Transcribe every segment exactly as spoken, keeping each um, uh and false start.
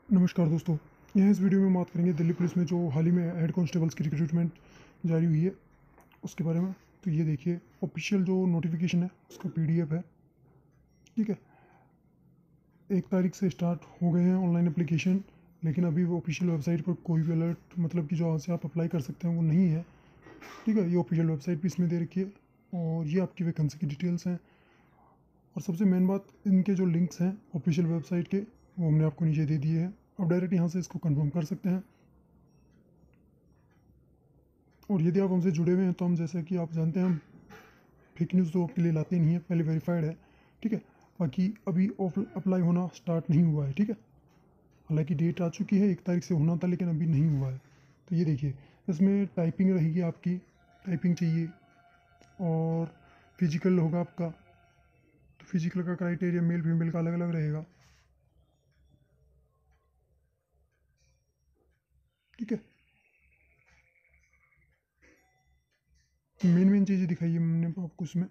नमस्कार दोस्तों, यहाँ इस वीडियो में बात करेंगे दिल्ली पुलिस में जो हाल ही में हेड कांस्टेबल्स की रिक्रूटमेंट जारी हुई है उसके बारे में। तो ये देखिए, ऑफिशियल जो नोटिफिकेशन है उसका पीडीएफ है। ठीक है, एक तारीख से स्टार्ट हो गए हैं ऑनलाइन एप्लीकेशन, लेकिन अभी वो ऑफिशियल वेबसाइट पर कोई भी अलर्ट मतलब कि जो से आप अप्लाई कर सकते हैं वो नहीं है। ठीक है, ये ऑफिशियल वेबसाइट भी इसमें दे रखी है और ये आपकी वैकेंसी की डिटेल्स हैं। और सबसे मेन बात, इनके जो लिंक्स हैं ऑफिशियल वेबसाइट के वो हमने आपको नीचे दे दिए हैं। आप डायरेक्ट यहाँ से इसको कंफर्म कर सकते हैं। और यदि आप हमसे जुड़े हुए हैं तो हम, जैसे कि आप जानते हैं, हम फेक न्यूज़ तो आपके लिए लाते नहीं है, पहले वेरीफाइड है। ठीक है, बाकी अभी ऑफ अप्लाई होना स्टार्ट नहीं हुआ है। ठीक है, हालांकि डेट आ चुकी है, एक तारीख से होना था लेकिन अभी नहीं हुआ है। तो ये देखिए, इसमें टाइपिंग रहेगी आपकी, टाइपिंग चाहिए और फिजिकल होगा आपका। तो फिजिकल का क्राइटेरिया मेल फीमेल का अलग अलग रहेगा। ठीक है, मेन मेन चीज़ें दिखाई है हमने आपको इसमें।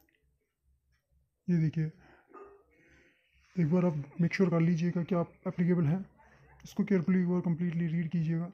ये देखिए, एक बार आप मेक श्योर कर लीजिएगा कि आप एप्लीकेबल हैं। इसको केयरफुली एक बार कम्प्लीटली रीड कीजिएगा।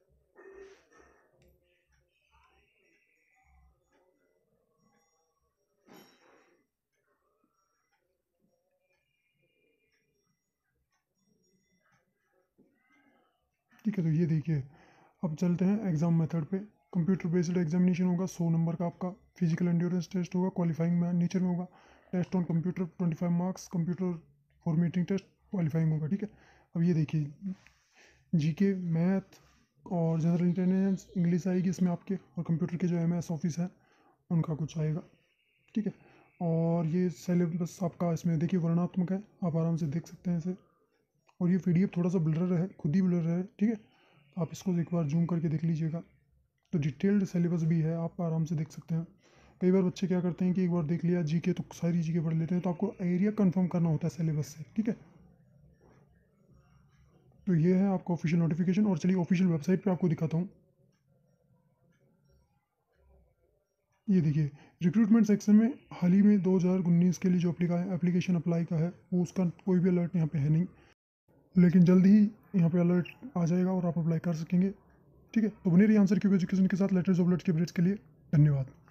ठीक है, तो ये देखिए, अब चलते हैं एग्ज़ाम मेथड पे। कंप्यूटर बेस्ड एग्जामिनेशन होगा, सौ नंबर का आपका फिजिकल एंड्योरेंस टेस्ट होगा, क्वालिफाइंग में नेचर में होगा। Test on computer twenty five marks, computer formatting test qualifying होगा। ठीक है, अब ये देखिए, जीके, मैथ और जनरल इंटेलिजेंस इंग्लिश आएगी इसमें आपके, और कंप्यूटर के जो एम एस ऑफिस है उनका कुछ आएगा। ठीक है, और ये सिलेबस आपका इसमें देखिए वर्णात्मक है, आप आराम से देख सकते हैं इसे। और ये पीडीएफ थोड़ा सा ब्लर है, खुद ही ब्लर है। ठीक है, आप इसको एक बार जूम करके देख लीजिएगा। तो डिटेल्ड सिलेबस भी है, आप आराम से देख सकते हैं। कई बार बच्चे क्या करते हैं कि एक बार देख लिया जीके तो सारी जीके पढ़ लेते हैं, तो आपको एरिया कंफर्म करना होता है सिलेबस से। ठीक है, तो ये है आपका ऑफिशियल नोटिफिकेशन। और चलिए ऑफिशियल वेबसाइट पे आपको दिखाता हूँ। ये देखिए, रिक्रूटमेंट सेक्शन में हाल ही में दो हज़ार उन्नीस के लिए जो एप्लीकेशन अप्लाई का है वो उसका कोई भी अलर्ट यहाँ पे है नहीं, लेकिन जल्द ही यहाँ पे अलर्ट आ जाएगा और आप अप्लाई कर सकेंगे। ठीक है, तो बने रहिए आंसर क्यूब एजुकेशन के साथ लेटेस्ट अपडेट्स के अपडेट्स के लिए। धन्यवाद।